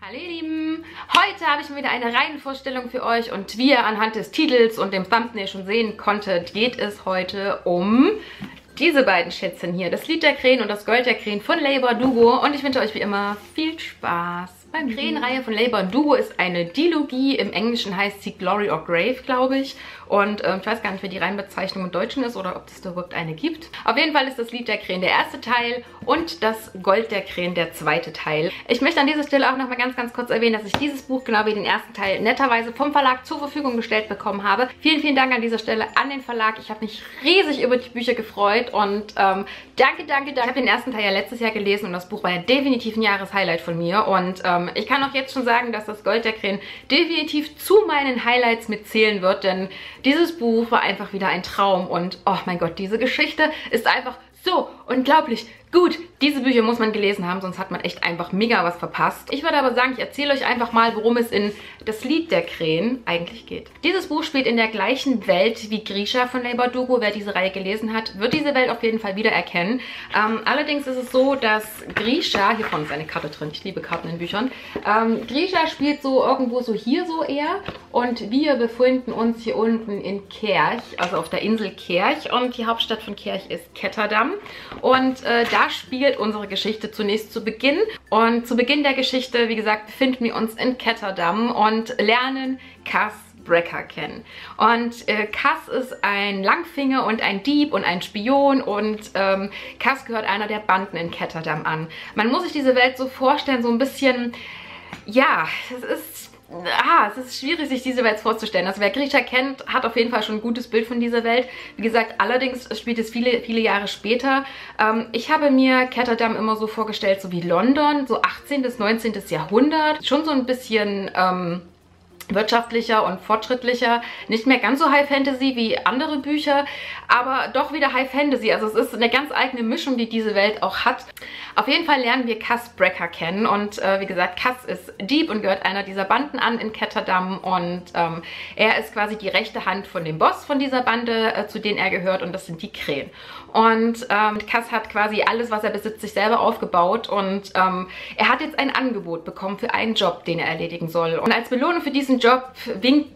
Hallo ihr Lieben, heute habe ich wieder eine Reihenvorstellung für euch und wie ihr anhand des Titels und dem Thumbnail schon sehen konntet, geht es heute um diese beiden Schätzchen hier, das Lied der Krähen und das Gold der Krähen von Leigh Bardugo, und ich wünsche euch wie immer viel Spaß. Die Krähenreihe von Leigh Bardugo ist eine Dilogie, im Englischen heißt sie Glory or Grave, glaube ich. Und ich weiß gar nicht, wie die Reihenbezeichnung im Deutschen ist oder ob es da überhaupt eine gibt. Auf jeden Fall ist das Lied der Krähen der erste Teil und das Gold der Krähen der zweite Teil. Ich möchte an dieser Stelle auch nochmal ganz kurz erwähnen, dass ich dieses Buch genau wie den ersten Teil netterweise vom Verlag zur Verfügung gestellt bekommen habe. Vielen Dank an dieser Stelle an den Verlag. Ich habe mich riesig über die Bücher gefreut und danke. Ich habe den ersten Teil ja letztes Jahr gelesen und das Buch war ja definitiv ein Jahreshighlight von mir. Und ich kann auch jetzt schon sagen, dass das Gold der Krähen definitiv zu meinen Highlights mitzählen wird, denn dieses Buch war einfach wieder ein Traum und oh mein Gott, diese Geschichte ist einfach so unglaublich gut. Diese Bücher muss man gelesen haben, sonst hat man echt einfach mega was verpasst. Ich würde aber sagen, ich erzähle euch einfach mal, worum es in Das Lied der Krähen eigentlich geht. Dieses Buch spielt in der gleichen Welt wie Grisha von Leigh Bardugo. Wer diese Reihe gelesen hat, wird diese Welt auf jeden Fall wiedererkennen. Allerdings ist es so, dass Grisha, hier vorne ist eine Karte drin, ich liebe Karten in Büchern, Grisha spielt so irgendwo so hier so eher und wir befinden uns hier unten in Kerch, also auf der Insel Kerch, und die Hauptstadt von Kerch ist Ketterdam. Und da spielt unsere Geschichte zunächst zu Beginn. Und zu Beginn der Geschichte, wie gesagt, befinden wir uns in Ketterdam und lernen Cass Brecker kennen. Und Cass ist ein Langfinger und ein Dieb und ein Spion und Cass gehört einer der Banden in Ketterdam an. Man muss sich diese Welt so vorstellen, so ein bisschen, ja, es ist schwierig, sich diese Welt vorzustellen. Also wer Grisha kennt, hat auf jeden Fall schon ein gutes Bild von dieser Welt. Wie gesagt, allerdings spielt es viele Jahre später. Ich habe mir Ketterdam immer so vorgestellt, so wie London, so 18. bis 19. Jahrhundert. Schon so ein bisschen wirtschaftlicher und fortschrittlicher. Nicht mehr ganz so High Fantasy wie andere Bücher, aber doch wieder High Fantasy. Also es ist eine ganz eigene Mischung, die diese Welt auch hat. Auf jeden Fall lernen wir Cass Brecker kennen und wie gesagt, Cass ist Dieb und gehört einer dieser Banden an in Ketterdam und er ist quasi die rechte Hand von dem Boss von dieser Bande, zu denen er gehört, und das sind die Krähen. Und Cass hat quasi alles, was er besitzt, sich selber aufgebaut und er hat jetzt ein Angebot bekommen für einen Job, den er erledigen soll. Und als Belohnung für diesen Job winkt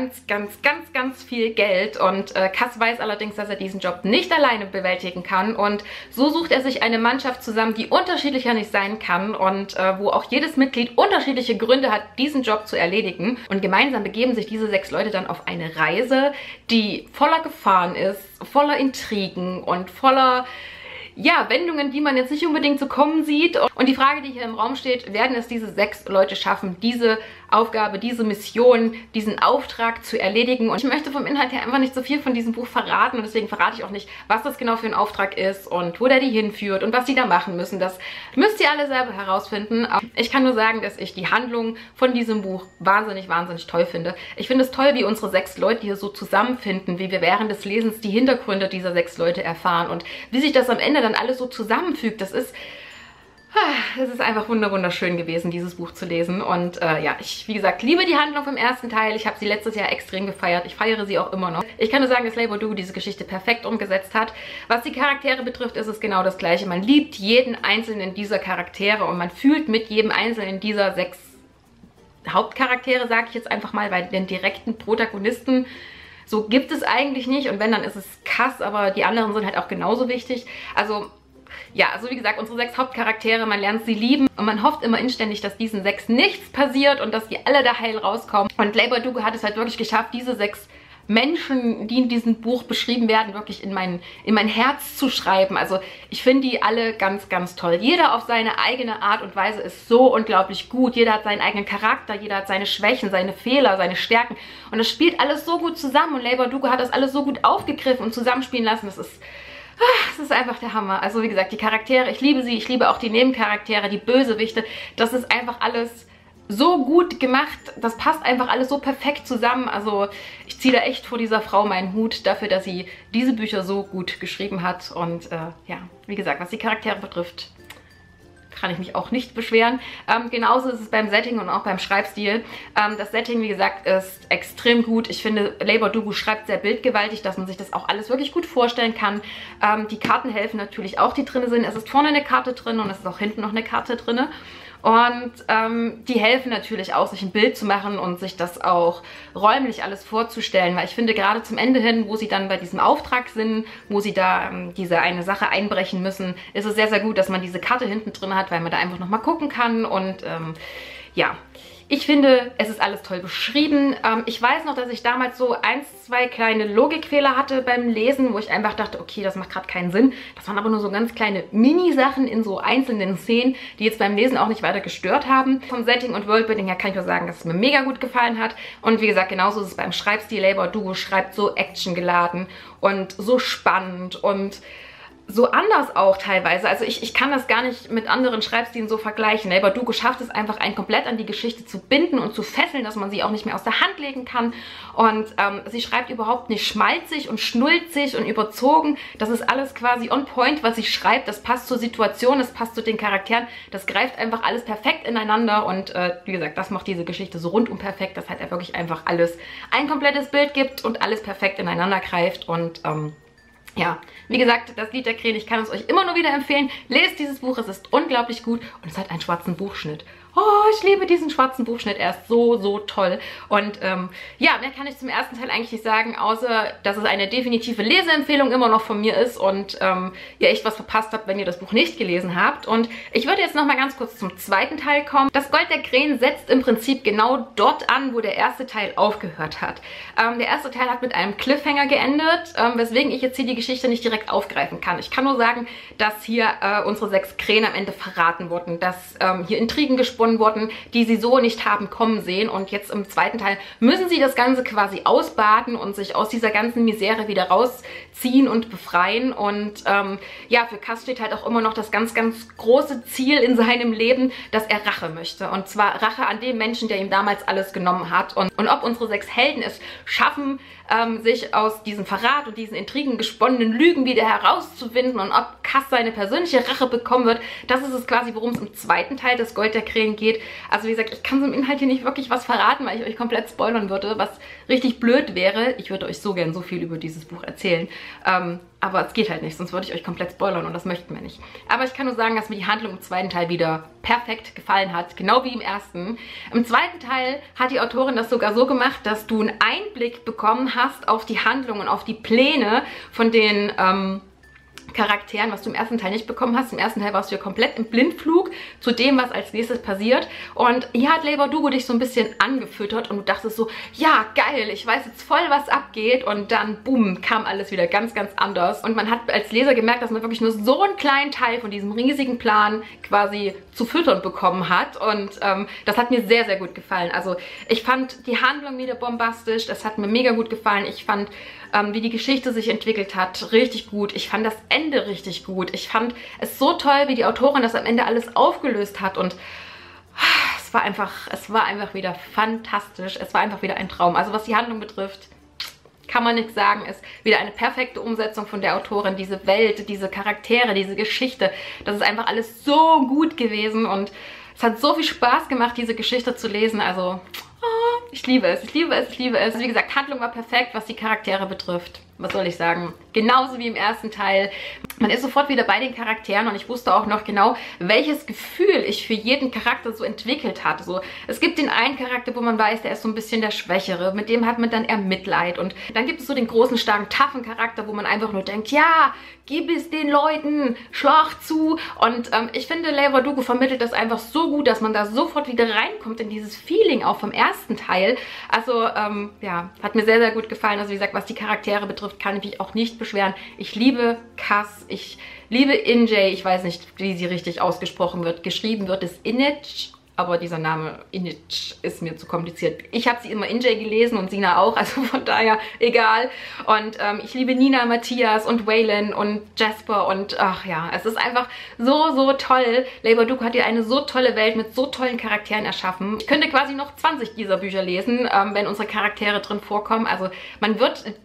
ganz viel Geld und Cass weiß allerdings, dass er diesen Job nicht alleine bewältigen kann, und so sucht er sich eine Mannschaft zusammen, die unterschiedlicher nicht sein kann und wo auch jedes Mitglied unterschiedliche Gründe hat, diesen Job zu erledigen, und gemeinsam begeben sich diese 6 Leute dann auf eine Reise, die voller Gefahren ist, voller Intrigen und voller, ja, Wendungen, die man jetzt nicht unbedingt so kommen sieht. Und die Frage, die hier im Raum steht, werden es diese 6 Leute schaffen, diese Aufgabe, diese Mission, diesen Auftrag zu erledigen? Und ich möchte vom Inhalt her einfach nicht so viel von diesem Buch verraten, und deswegen verrate ich auch nicht, was das genau für ein Auftrag ist und wo der die hinführt und was die da machen müssen. Das müsst ihr alle selber herausfinden. Ich kann nur sagen, dass ich die Handlung von diesem Buch wahnsinnig toll finde. Ich finde es toll, wie unsere 6 Leute hier so zusammenfinden, wie wir während des Lesens die Hintergründe dieser 6 Leute erfahren und wie sich das am Ende dann alles so zusammenfügt. Das ist einfach wunderschön gewesen, dieses Buch zu lesen. Und ja, ich, wie gesagt, liebe die Handlung vom ersten Teil. Ich habe sie letztes Jahr extrem gefeiert. Ich feiere sie auch immer noch. Ich kann nur sagen, dass Leigh Bardugo diese Geschichte perfekt umgesetzt hat. Was die Charaktere betrifft, ist es genau das Gleiche. Man liebt jeden einzelnen dieser Charaktere und man fühlt mit jedem einzelnen dieser 6 Hauptcharaktere, sage ich jetzt einfach mal, weil den direkten Protagonisten so gibt es eigentlich nicht. Und wenn, dann ist es Cass, aber die anderen sind halt auch genauso wichtig. Also ja, also wie gesagt, unsere 6 Hauptcharaktere, man lernt sie lieben und man hofft immer inständig, dass diesen 6 nichts passiert und dass die alle da heil rauskommen. Und Leigh Bardugo hat es halt wirklich geschafft, diese 6 Menschen, die in diesem Buch beschrieben werden, wirklich in mein Herz zu schreiben. Also ich finde die alle ganz toll. Jeder auf seine eigene Art und Weise ist so unglaublich gut. Jeder hat seinen eigenen Charakter, jeder hat seine Schwächen, seine Fehler, seine Stärken. Und das spielt alles so gut zusammen und Leigh Bardugo hat das alles so gut aufgegriffen und zusammenspielen lassen. Das ist einfach der Hammer. Also wie gesagt, die Charaktere, ich liebe sie. Ich liebe auch die Nebencharaktere, die Bösewichte. Das ist einfach alles so gut gemacht. Das passt einfach alles so perfekt zusammen. Also ich ziehe da echt vor dieser Frau meinen Hut dafür, dass sie diese Bücher so gut geschrieben hat. Und ja, wie gesagt, was die Charaktere betrifft, kann ich mich auch nicht beschweren. Genauso ist es beim Setting und auch beim Schreibstil. Das Setting, wie gesagt, ist extrem gut. Ich finde, Leigh Bardugo schreibt sehr bildgewaltig, dass man sich das auch alles wirklich gut vorstellen kann. Die Karten helfen natürlich auch, die drin sind. Es ist vorne eine Karte drin und es ist auch hinten noch eine Karte drin. Und die helfen natürlich auch, sich ein Bild zu machen und sich das auch räumlich alles vorzustellen, weil ich finde, gerade zum Ende hin, wo sie dann bei diesem Auftrag sind, wo sie da diese eine Sache einbrechen müssen, ist es sehr, sehr gut, dass man diese Karte hinten drin hat, weil man da einfach nochmal gucken kann und ja. Ich finde, es ist alles toll beschrieben. Ich weiß noch, dass ich damals so 1, 2 kleine Logikfehler hatte beim Lesen, wo ich einfach dachte, okay, das macht gerade keinen Sinn. Das waren aber nur so ganz kleine Mini-Sachen in so einzelnen Szenen, die jetzt beim Lesen auch nicht weiter gestört haben. Vom Setting und Worldbuilding her kann ich nur sagen, dass es mir mega gut gefallen hat. Und wie gesagt, genauso ist es beim Schreibstil. Labor Dugo schreibt so actiongeladen und so spannend und so anders auch teilweise. Also ich kann das gar nicht mit anderen Schreibstilen so vergleichen. Labor Dugo schafft es einfach, einen komplett an die Geschichte zu binden und zu fesseln, dass man sie auch nicht mehr aus der Hand legen kann. Und sie schreibt überhaupt nicht schmalzig und schnulzig und überzogen. Das ist alles quasi on point, was sie schreibt. Das passt zur Situation, das passt zu den Charakteren. Das greift einfach alles perfekt ineinander. Und wie gesagt, das macht diese Geschichte so rundum perfekt, dass halt wirklich einfach alles ein komplettes Bild gibt und alles perfekt ineinander greift. Und ja, wie gesagt, das Lied der Krähen, ich kann es euch immer nur wieder empfehlen. Lest dieses Buch, es ist unglaublich gut und es hat einen schwarzen Buchschnitt. Oh, ich liebe diesen schwarzen Buchschnitt, er ist so, so toll. Und ja, mehr kann ich zum ersten Teil eigentlich nicht sagen, außer, dass es eine definitive Leseempfehlung immer noch von mir ist und ihr echt was verpasst habt, wenn ihr das Buch nicht gelesen habt. Und ich würde jetzt nochmal ganz kurz zum zweiten Teil kommen. Das Gold der Krähen setzt im Prinzip genau dort an, wo der erste Teil aufgehört hat. Der erste Teil hat mit einem Cliffhanger geendet, weswegen ich jetzt hier die Geschichte nicht direkt aufgreifen kann. Ich kann nur sagen, dass hier unsere 6 Krähen am Ende verraten wurden, dass hier Intrigen gesponnen wurden, die sie so nicht haben kommen sehen. Und jetzt im zweiten Teil müssen sie das Ganze quasi ausbaden und sich aus dieser ganzen Misere wieder rausziehen und befreien. Und ja, für Cass steht halt auch immer noch das ganz, ganz große Ziel in seinem Leben, dass er Rache möchte. Und zwar Rache an dem Menschen, der ihm damals alles genommen hat. Und ob unsere 6 Helden es schaffen, sich aus diesem Verrat und diesen Intrigen gesponnenen Lügen wieder herauszuwinden und ob Cass seine persönliche Rache bekommen wird, das ist es quasi, worum es im zweiten Teil des Gold der Krähen geht. Also wie gesagt, ich kann so im Inhalt hier nicht wirklich was verraten, weil ich euch komplett spoilern würde, was richtig blöd wäre. Ich würde euch so gern so viel über dieses Buch erzählen, aber es geht halt nicht, sonst würde ich euch komplett spoilern und das möchten wir nicht. Aber ich kann nur sagen, dass mir die Handlung im zweiten Teil wieder perfekt gefallen hat, genau wie im ersten. Im zweiten Teil hat die Autorin das sogar so gemacht, dass du einen Einblick bekommen hast auf die Handlung und auf die Pläne von den Charakteren, was du im ersten Teil nicht bekommen hast. Im ersten Teil warst du ja komplett im Blindflug zu dem, was als nächstes passiert. Und hier hat Labor Dugo dich so ein bisschen angefüttert und du dachtest so, ja, geil, ich weiß jetzt voll, was abgeht. Und dann, boom, kam alles wieder ganz, ganz anders. Und man hat als Leser gemerkt, dass man wirklich nur so einen kleinen Teil von diesem riesigen Plan quasi zu füttern bekommen hat. Und das hat mir sehr, sehr gut gefallen. Also ich fand die Handlung wieder bombastisch. Das hat mir mega gut gefallen. Ich fand, wie die Geschichte sich entwickelt hat, richtig gut. Ich fand das Ende richtig gut. Ich fand es so toll, wie die Autorin das am Ende alles aufgelöst hat und es war einfach wieder fantastisch. Es war einfach wieder ein Traum. Also was die Handlung betrifft, kann man nichts sagen, ist wieder eine perfekte Umsetzung von der Autorin. Diese Welt, diese Charaktere, diese Geschichte, das ist einfach alles so gut gewesen und es hat so viel Spaß gemacht, diese Geschichte zu lesen. Also ich liebe es, ich liebe es, ich liebe es. Wie gesagt, Handlung war perfekt, was die Charaktere betrifft. Was soll ich sagen? Genauso wie im ersten Teil. Man ist sofort wieder bei den Charakteren und ich wusste auch noch genau, welches Gefühl ich für jeden Charakter so entwickelt hatte. So, es gibt den einen Charakter, wo man weiß, der ist so ein bisschen der Schwächere. Mit dem hat man dann eher Mitleid. Und dann gibt es so den großen, starken, toughen Charakter, wo man einfach nur denkt, ja, gib es den Leuten, schlag zu. Und ich finde, Labor Dugo vermittelt das einfach so gut, dass man da sofort wieder reinkommt in dieses Feeling auch vom ersten Teil. Also, ja, hat mir sehr, sehr gut gefallen. Also wie gesagt, was die Charaktere betrifft, kann ich mich auch nicht beschweren. Ich liebe Cass, ich liebe Injay, ich weiß nicht, wie sie richtig ausgesprochen wird. Geschrieben wird es Inij, aber dieser Name Inij ist mir zu kompliziert. Ich habe sie immer Injay gelesen und Sina auch, also von daher egal. Und ich liebe Nina, Matthias und Waylon und Jasper und ach ja, es ist einfach so, so toll. Labor Dugo hat hier eine so tolle Welt mit so tollen Charakteren erschaffen. Ich könnte quasi noch 20 dieser Bücher lesen, wenn unsere Charaktere drin vorkommen. Also man wird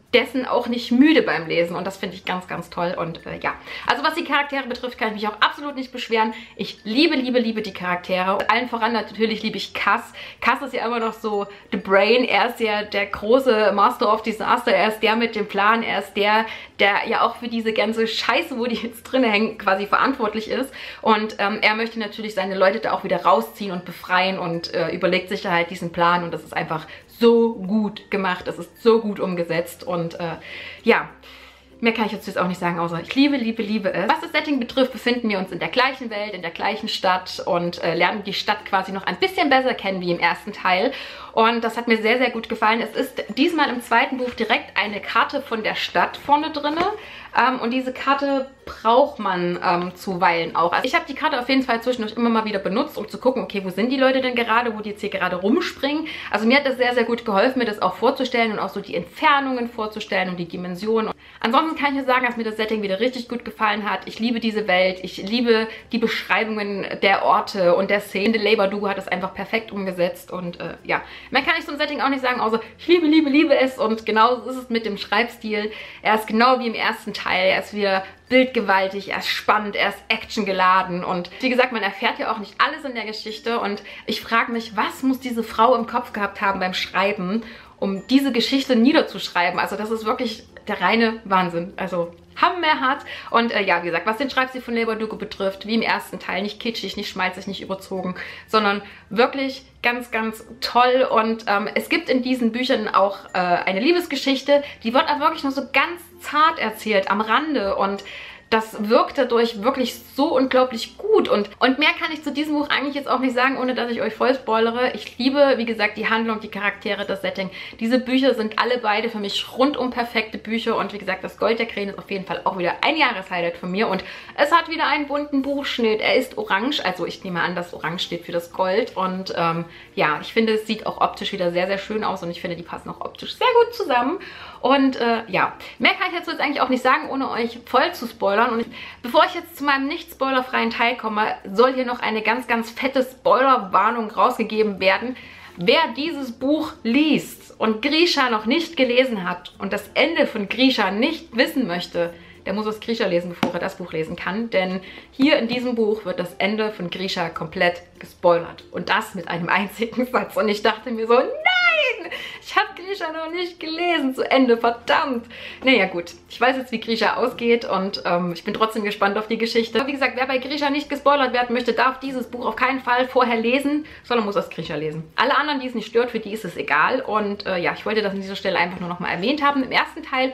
dessen auch nicht müde beim Lesen und das finde ich ganz, ganz toll und ja. Also was die Charaktere betrifft, kann ich mich auch absolut nicht beschweren. Ich liebe, liebe, liebe die Charaktere. Allen voran natürlich liebe ich Cass. Cass ist ja immer noch so the brain. Er ist ja der große Master of Disaster. Er ist der mit dem Plan. Er ist der ja auch für diese ganze Scheiße, wo die jetzt drin hängen, quasi verantwortlich ist. Und er möchte natürlich seine Leute da auch wieder rausziehen und befreien und überlegt sich da halt diesen Plan und das ist einfach so gut gemacht, es ist so gut umgesetzt und ja, mehr kann ich jetzt auch nicht sagen, außer ich liebe, liebe, liebe es. Was das Setting betrifft, befinden wir uns in der gleichen Welt, in der gleichen Stadt und lernen die Stadt quasi noch ein bisschen besser kennen wie im ersten Teil. Und das hat mir sehr, sehr gut gefallen. Es ist diesmal im zweiten Buch direkt eine Karte von der Stadt vorne drin. Und diese Karte braucht man zuweilen auch. Also ich habe die Karte auf jeden Fall zwischendurch immer mal wieder benutzt, um zu gucken, okay, wo sind die Leute denn gerade, wo die jetzt hier gerade rumspringen. Also mir hat das sehr, sehr gut geholfen, mir das auch vorzustellen und auch so die Entfernungen vorzustellen und die Dimensionen. Ansonsten kann ich nur sagen, dass mir das Setting wieder richtig gut gefallen hat. Ich liebe diese Welt, ich liebe die Beschreibungen der Orte und der Szenen. Labour Dugo hat das einfach perfekt umgesetzt und ja, mehr kann ich zum Setting auch nicht sagen, außer ich liebe, liebe, liebe es und genauso ist es mit dem Schreibstil. Er ist genau wie im ersten Teil, er ist wieder bildgewaltig, er ist spannend, er ist actiongeladen und wie gesagt, man erfährt ja auch nicht alles in der Geschichte und ich frage mich, was muss diese Frau im Kopf gehabt haben beim Schreiben, um diese Geschichte niederzuschreiben. Also das ist wirklich der reine Wahnsinn. Also hammerhart. Und ja, wie gesagt, was den Schreibstil von Labour Dugo betrifft, wie im ersten Teil, nicht kitschig, nicht schmalzig, nicht überzogen, sondern wirklich ganz, ganz toll. Und es gibt in diesen Büchern auch eine Liebesgeschichte, die wird aber wirklich nur so ganz zart erzählt, am Rande und das wirkt dadurch wirklich so unglaublich gut und mehr kann ich zu diesem Buch eigentlich jetzt auch nicht sagen, ohne dass ich euch voll spoilere. Ich liebe, wie gesagt, die Handlung, die Charaktere, das Setting. Diese Bücher sind alle beide für mich rundum perfekte Bücher und wie gesagt, das Gold der Krähen ist auf jeden Fall auch wieder ein Jahreshighlight von mir und es hat wieder einen bunten Buchschnitt. Er ist orange, also ich nehme an, dass orange steht für das Gold und ja, ich finde, es sieht auch optisch wieder sehr, sehr schön aus und ich finde, die passen auch optisch sehr gut zusammen. Und ja, mehr kann ich dazu jetzt eigentlich auch nicht sagen, ohne euch voll zu spoilern. Und bevor ich jetzt zu meinem nicht spoilerfreien Teil komme, soll hier noch eine ganz, ganz fette Spoilerwarnung rausgegeben werden. Wer dieses Buch liest und Grisha noch nicht gelesen hat und das Ende von Grisha nicht wissen möchte, der muss das Grisha lesen, bevor er das Buch lesen kann. Denn hier in diesem Buch wird das Ende von Grisha komplett gespoilert. Und das mit einem einzigen Satz. Und ich dachte mir so, nein! Ich habe Grisha noch nicht gelesen zu Ende, verdammt! Naja gut, ich weiß jetzt, wie Grisha ausgeht und ich bin trotzdem gespannt auf die Geschichte. Aber wie gesagt, wer bei Grisha nicht gespoilert werden möchte, darf dieses Buch auf keinen Fall vorher lesen, sondern muss das Grisha lesen. Alle anderen, die es nicht stört, für die ist es egal. Und ja, ich wollte das an dieser Stelle einfach nur noch mal erwähnt haben. Im ersten Teil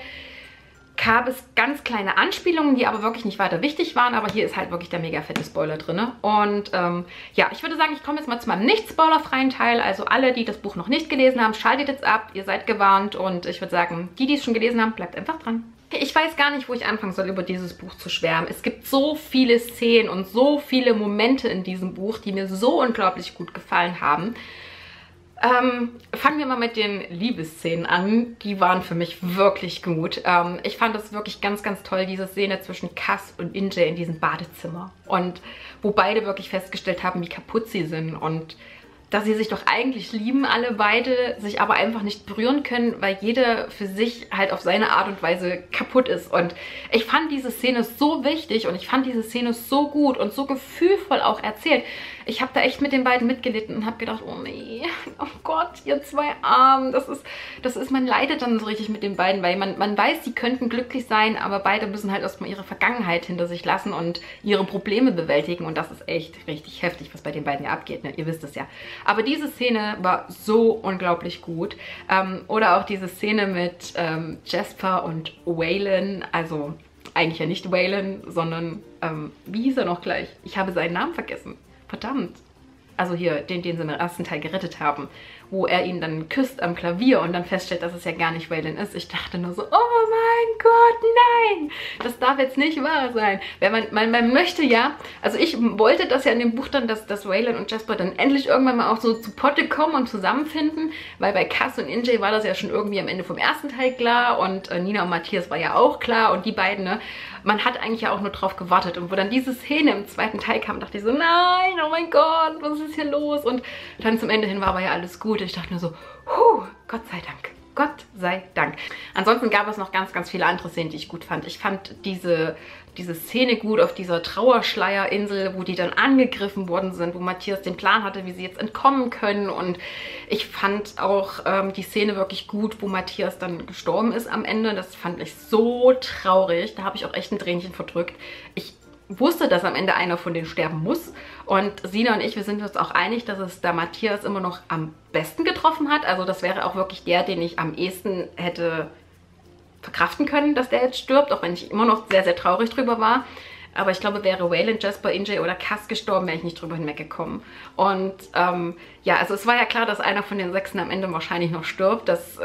gab es ganz kleine Anspielungen, die aber wirklich nicht weiter wichtig waren, aber hier ist halt wirklich der mega fette Spoiler drin. Und ja, ich würde sagen, ich komme jetzt mal zu meinem nicht spoilerfreien Teil. Also alle, die das Buch noch nicht gelesen haben, schaltet jetzt ab, ihr seid gewarnt und ich würde sagen, die es schon gelesen haben, bleibt einfach dran. Ich weiß gar nicht, wo ich anfangen soll, über dieses Buch zu schwärmen. Es gibt so viele Szenen und so viele Momente in diesem Buch, die mir so unglaublich gut gefallen haben. Fangen wir mal mit den Liebesszenen an. Die waren für mich wirklich gut. Ich fand das wirklich ganz, ganz toll, diese Szene zwischen Cass und Injay in diesem Badezimmer. Und wo beide wirklich festgestellt haben, wie kaputt sie sind und dass sie sich doch eigentlich lieben, alle beide, sich aber einfach nicht berühren können, weil jeder für sich halt auf seine Art und Weise kaputt ist. Und ich fand diese Szene so wichtig und ich fand diese Szene so gut und so gefühlvoll auch erzählt. Ich habe da echt mit den beiden mitgelitten und habe gedacht, oh nee, oh Gott, ihr zwei Armen, man leidet dann so richtig mit den beiden, weil man weiß, sie könnten glücklich sein, aber beide müssen halt erstmal ihre Vergangenheit hinter sich lassen und ihre Probleme bewältigen und das ist echt richtig heftig, was bei den beiden ja abgeht, ne? Ihr wisst es ja. Aber diese Szene war so unglaublich gut. Oder auch diese Szene mit Jasper und Waylon, also eigentlich ja nicht Waylon, sondern wie hieß er noch gleich? Ich habe seinen Namen vergessen. Verdammt. Also hier, den sie im ersten Teil gerettet haben, wo er ihn dann küsst am Klavier und dann feststellt, dass es ja gar nicht Waylon ist. Ich dachte nur so, oh mein Gott, nein! Das darf jetzt nicht wahr sein. Weil man möchte ja, also ich wollte das ja in dem Buch dann, dass Waylon und Jasper dann endlich irgendwann mal auch so zu Potte kommen und zusammenfinden, weil bei Cass und Injay war das ja schon irgendwie am Ende vom ersten Teil klar und Nina und Matthias war ja auch klar und die beiden, ne? Man hat eigentlich ja auch nur drauf gewartet und wo dann diese Szene im zweiten Teil kam, dachte ich so, nein, oh mein Gott, was ist hier los? Und dann zum Ende hin war aber ja alles gut. Ich dachte nur so, Gott sei Dank. Gott sei Dank. Ansonsten gab es noch ganz, ganz viele andere Szenen, die ich gut fand. Ich fand diese Szene gut auf dieser Trauerschleierinsel, wo die dann angegriffen worden sind, wo Matthias den Plan hatte, wie sie jetzt entkommen können. Und ich fand auch die Szene wirklich gut, wo Matthias dann gestorben ist am Ende. Das fand ich so traurig. Da habe ich auch echt ein Tränchen verdrückt. Ich wusste, dass am Ende einer von denen sterben muss. Und Sina und ich, wir sind uns auch einig, dass es da Matthias immer noch am besten getroffen hat. Also das wäre auch wirklich der, den ich am ehesten hätte verkraften können, dass der jetzt stirbt, auch wenn ich immer noch sehr, sehr traurig drüber war. Aber ich glaube, wäre Waylon, Jasper, Injay oder Cass gestorben, wäre ich nicht drüber hinweggekommen. Und ja, also es war ja klar, dass einer von den Sechsen am Ende wahrscheinlich noch stirbt. Das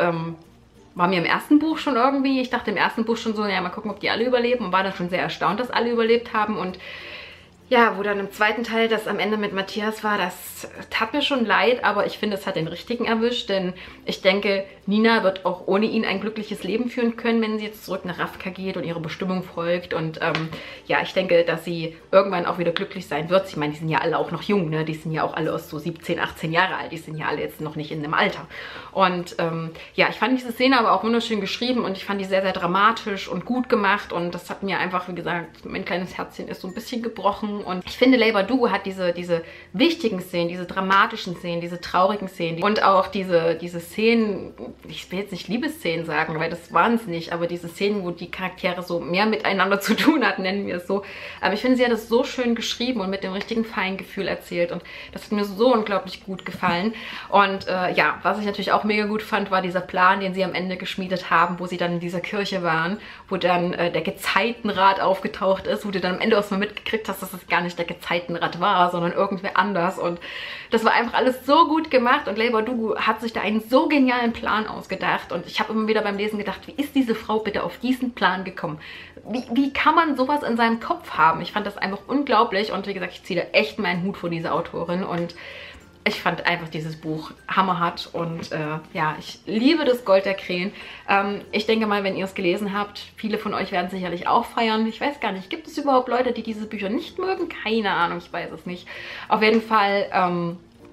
war mir im ersten Buch schon irgendwie, ich dachte im ersten Buch schon so, ja, mal gucken, ob die alle überleben, und war dann schon sehr erstaunt, dass alle überlebt haben. Und ja, wo dann im zweiten Teil das am Ende mit Matthias war, das tat mir schon leid, aber ich finde, es hat den Richtigen erwischt, denn ich denke, Nina wird auch ohne ihn ein glückliches Leben führen können, wenn sie jetzt zurück nach Ravka geht und ihrer Bestimmung folgt. Und ja, ich denke, dass sie irgendwann auch wieder glücklich sein wird. Ich meine, die sind ja alle auch noch jung, ne? Die sind ja auch alle aus so 17, 18 Jahre alt. Die sind ja alle jetzt noch nicht in dem Alter. Und ja, ich fand diese Szene aber auch wunderschön geschrieben und ich fand die sehr, sehr dramatisch und gut gemacht. Und das hat mir einfach, wie gesagt, mein kleines Herzchen ist so ein bisschen gebrochen. Und ich finde, Leigh Bardugo hat diese wichtigen Szenen, diese dramatischen Szenen, diese traurigen Szenen und auch diese Szenen, ich will jetzt nicht Liebesszenen sagen, weil das waren es nicht, aber diese Szenen, wo die Charaktere so mehr miteinander zu tun hatten, nennen wir es so. Aber ich finde, sie hat das so schön geschrieben und mit dem richtigen Feingefühl erzählt und das hat mir so unglaublich gut gefallen. Und ja, was ich natürlich auch mega gut fand, war dieser Plan, den sie am Ende geschmiedet haben, wo sie dann in dieser Kirche waren, wo dann der Gezeitenrat aufgetaucht ist, wo du dann am Ende auch mal mitgekriegt hast, dass es gar nicht der Gezeitenrat war, sondern irgendwer anders. Und das war einfach alles so gut gemacht und Leigh Bardugo hat sich da einen so genialen Plan ausgedacht. Und ich habe immer wieder beim Lesen gedacht, wie ist diese Frau bitte auf diesen Plan gekommen? Wie kann man sowas in seinem Kopf haben? Ich fand das einfach unglaublich und wie gesagt, ich ziehe da echt meinen Hut vor dieser Autorin und ich fand einfach dieses Buch hammerhart und ja, ich liebe das Gold der Krähen. Ich denke mal, wenn ihr es gelesen habt, viele von euch werden sicherlich auch feiern. Ich weiß gar nicht, gibt es überhaupt Leute, die diese Bücher nicht mögen? Keine Ahnung, ich weiß es nicht. Auf jeden Fall,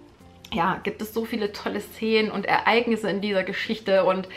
ja, gibt es so viele tolle Szenen und Ereignisse in dieser Geschichte und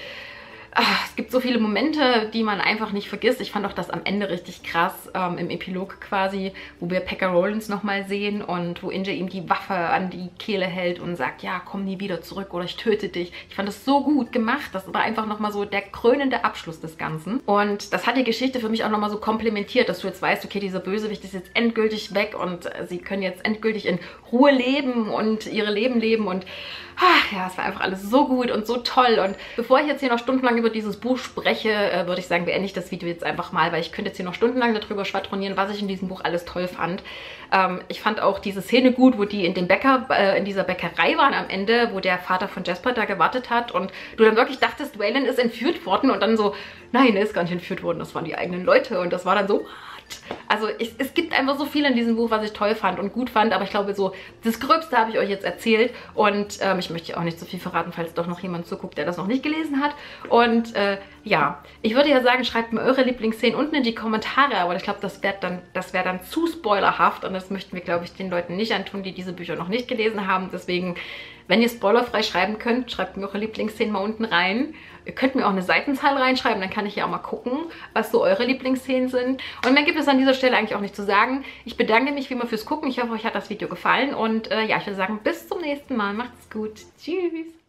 es gibt so viele Momente, die man einfach nicht vergisst. Ich fand auch das am Ende richtig krass, im Epilog quasi, wo wir Pekka Rollins nochmal sehen und wo Injay ihm die Waffe an die Kehle hält und sagt, ja, komm nie wieder zurück oder ich töte dich. Ich fand das so gut gemacht. Das war einfach nochmal so der krönende Abschluss des Ganzen. Und das hat die Geschichte für mich auch nochmal so komplementiert, dass du jetzt weißt, okay, dieser Bösewicht ist jetzt endgültig weg und sie können jetzt endgültig in Ruhe leben und ihre Leben leben und ach, ja, es war einfach alles so gut und so toll. Und bevor ich jetzt hier noch stundenlang über dieses Buch spreche, würde ich sagen, beende ich das Video jetzt einfach mal, weil ich könnte jetzt hier noch stundenlang darüber schwadronieren, was ich in diesem Buch alles toll fand. Ich fand auch diese Szene gut, wo die in dem in dieser Bäckerei waren am Ende, wo der Vater von Jasper da gewartet hat und du dann wirklich dachtest, Waylon ist entführt worden und dann so, nein, er ist gar nicht entführt worden, das waren die eigenen Leute und das war dann so, also es gibt einfach so viel in diesem Buch, was ich toll fand und gut fand, aber ich glaube so, das Gröbste habe ich euch jetzt erzählt und ich möchte auch nicht so viel verraten, falls doch noch jemand zuguckt, der das noch nicht gelesen hat. Und ja, ich würde ja sagen, schreibt mir eure Lieblingsszenen unten in die Kommentare, aber ich glaube, das wäre dann zu spoilerhaft und das möchten wir, glaube ich, den Leuten nicht antun, die diese Bücher noch nicht gelesen haben. Deswegen, wenn ihr spoilerfrei schreiben könnt, schreibt mir eure Lieblingsszenen mal unten rein. Ihr könnt mir auch eine Seitenzahl reinschreiben, dann kann ich ja auch mal gucken, was so eure Lieblingsszenen sind. Und mehr gibt es an dieser Stelle eigentlich auch nicht zu sagen. Ich bedanke mich wie immer fürs Gucken. Ich hoffe, euch hat das Video gefallen. Und ja, ich würde sagen, bis zum nächsten Mal. Macht's gut. Tschüss.